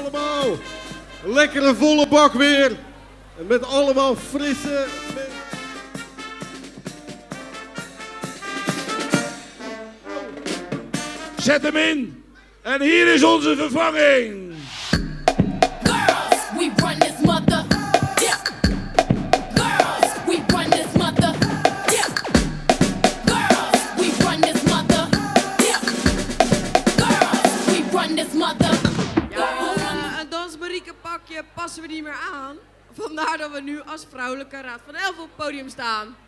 allemaal. Lekkere volle bak weer. En met allemaal frisse... Zet hem in. En hier is onze vervanging. Girls, we run this mother. Yeah. Girls, we run this mother. Yeah. Girls, we run this mother. Yeah. Girls, we run this mother. Ja, een dansmarieke pakje passen we niet meer aan. Vandaar dat we nu als vrouwelijke raad van 11 op het podium staan.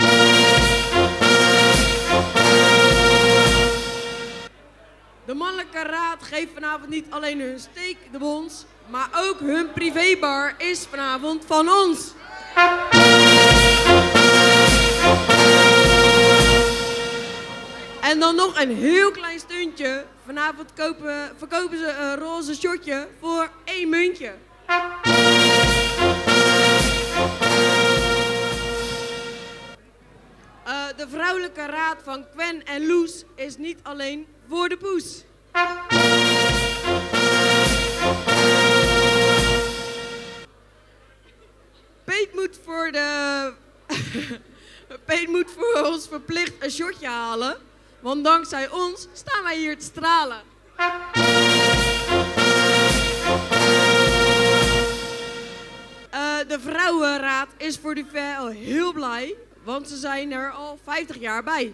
De mannelijke raad geeft vanavond niet alleen hun steak de bons, maar ook hun privébar is vanavond van ons. En dan nog een heel klein stuntje. Vanavond verkopen ze een roze shotje voor 1 muntje. De vrouwelijke raad van Gwen en Loes is niet alleen voor de poes. Peet moet voor ons verplicht een shotje halen, want dankzij ons staan wij hier te stralen. De vrouwenraad is voor de ver al heel blij, want ze zijn er al 50 jaar bij.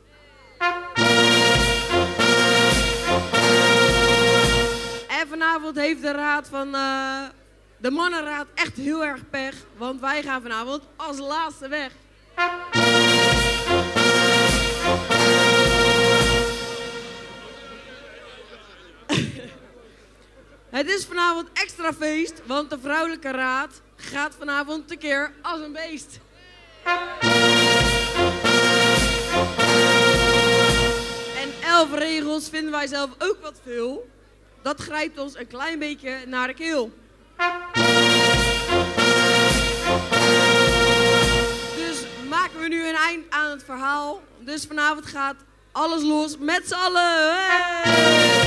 En vanavond heeft de raad van de mannenraad echt heel erg pech, want wij gaan vanavond als laatste weg. Het is vanavond extra feest, want de vrouwelijke raad gaat vanavond tekeer als een beest. En 11 regels vinden wij zelf ook wat veel. Dat grijpt ons een klein beetje naar de keel. Dus maken we nu een eind aan het verhaal. Dus vanavond gaat alles los met z'n allen. Hey!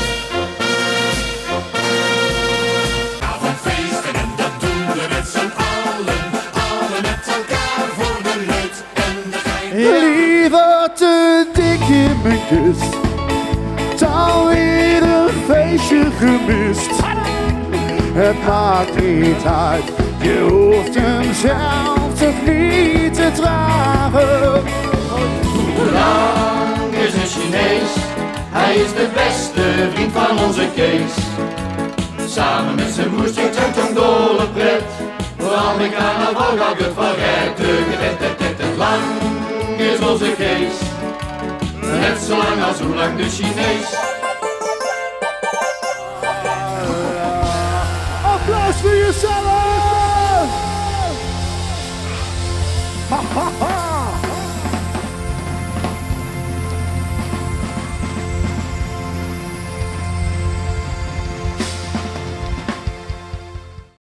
Avondfeesten en dat doen we met z'n allen. Allen met elkaar voor de leut en de gein. Liever te dik in mijn kust, dan weer een feestje gemist. Het maakt niet uit, je hoeft hem zelf toch niet te dragen. Hoe lang is een Chinees? Hij is de beste vriend van onze Kees. Samen met zijn broers doet hij een dolle pret. Vooral met carnaval gaat het van ret. Lang is onze Kees. Net zo lang als hoe lang de Chinees.